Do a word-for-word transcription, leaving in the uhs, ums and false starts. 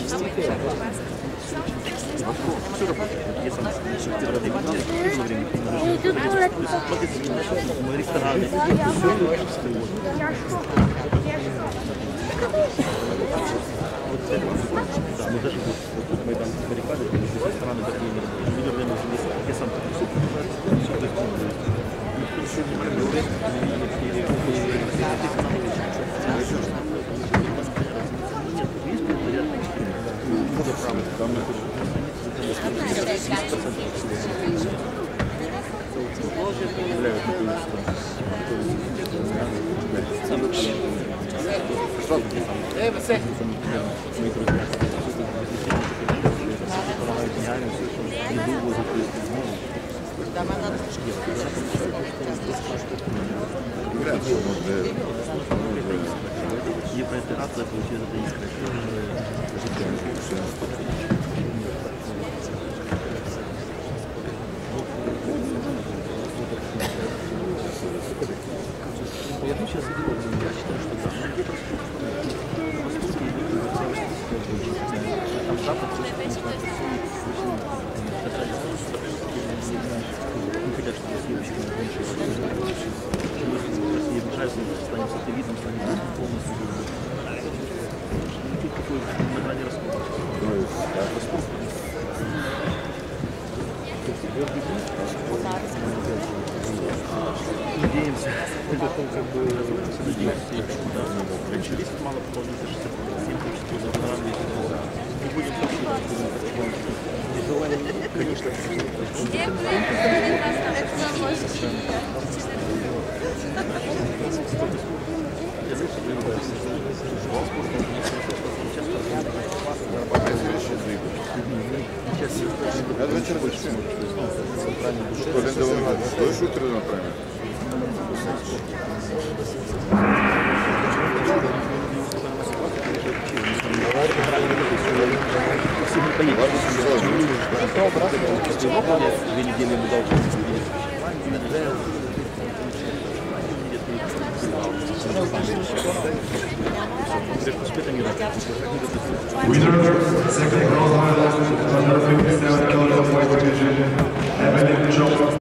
Евроинтеграция получила это Я сейчас я считаю, что да. Там Запад не хотят, чтобы следующий Россия мешается, станет сателлитом, станет полностью тут такой на грани раскола. Надеемся, это как бы надеемся, да, меньшевист мало положится шестьдесят семь тысяч за не будем желаем, конечно, Я вечер больше. Что шутер направим? Две недели мы должны увидеть. Winner, second bronze medalist, one hundred fifty-seven kilograms weight division, Evelyn Jones.